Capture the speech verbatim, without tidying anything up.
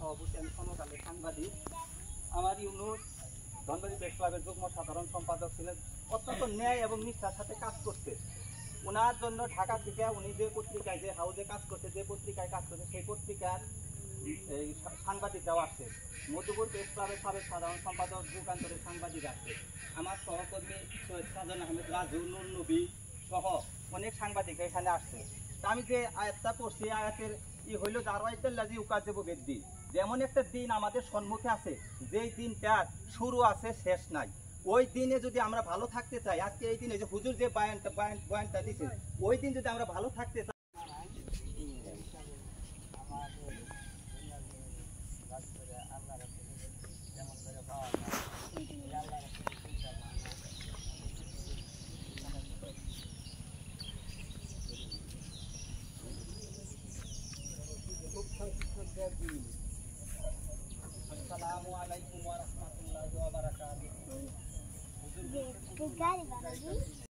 সভাপতি, আমি সমকালের সাংবাদিক। আমার ইউনুস ধনবাড়ী প্রেস ক্লাবের যুগ্ম সাধারণ সম্পাদক ছিলেন, অত্যন্ত ন্যায় এবং নিষ্ঠার সাথে কাজ করতে। ওনার জন্য ঢাকা থেকে উনি যে পত্রিকায়, যে হাউজে কাজ করছে, যে পত্রিকায় কাজ করছে, সেই পত্রিকার এই সাংবাদিকরাও আসছে। মধুপুর প্রেস ক্লাবের সাবেক সাধারণ সম্পাদক যুগান্তরের সাংবাদিক আসছে। আমার সহকর্মী সৈয়দ সাজান আহমেদ রাজু, নুর নবী সহ অনেক সাংবাদিক এখানে আসছে। তা আমি যে আয়াতটা পড়ছি, আয়াতের ই হইল দারওয়াইতুল্লাযী ইউকাযযিবু বিদ্দীন, যেমন একটা দিন আমাদের সম্মুখে আছে, যেই দিনটার শুরু আছে শেষ নাই। ওই দিনে যদি আমরা ভালো থাকতে চাই, আজকে এই দিনে যে হুজুর যে বয়ানটা বয়ান বয়ানটা দিচ্ছে, ওই দিন যদি আমরা ভালো থাকতে চাই, আসসালামু আলাইকুম ওয়া রাহমাতুল্লাহি ওয়া বারাকাতুহু।